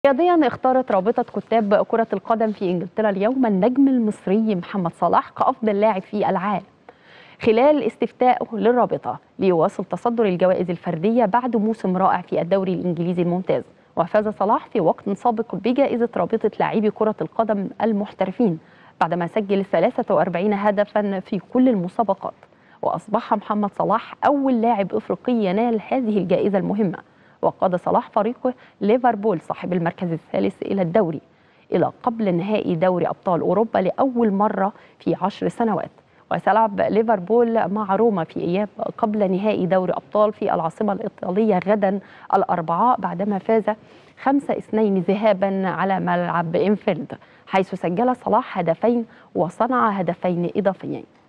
رياضيا اختارت رابطة كتاب كرة القدم في إنجلترا اليوم النجم المصري محمد صلاح كأفضل لاعب في العالم خلال استفتائه للرابطة ليواصل تصدر الجوائز الفردية بعد موسم رائع في الدوري الإنجليزي الممتاز. وفاز صلاح في وقت سابق بجائزة رابطة لاعبي كرة القدم المحترفين بعدما سجل 43 هدفا في كل المسابقات، وأصبح محمد صلاح أول لاعب إفريقي ينال هذه الجائزة المهمة. وقاد صلاح فريقه ليفربول صاحب المركز الثالث إلى الدوري إلى قبل نهائي دوري أبطال أوروبا لأول مرة في 10 سنوات. وسيلعب ليفربول مع روما في إياب قبل نهائي دوري أبطال في العاصمة الإيطالية غدا الأربعاء بعدما فاز 5-2 ذهابا على ملعب إنفيلد، حيث سجل صلاح هدفين وصنع هدفين إضافيين.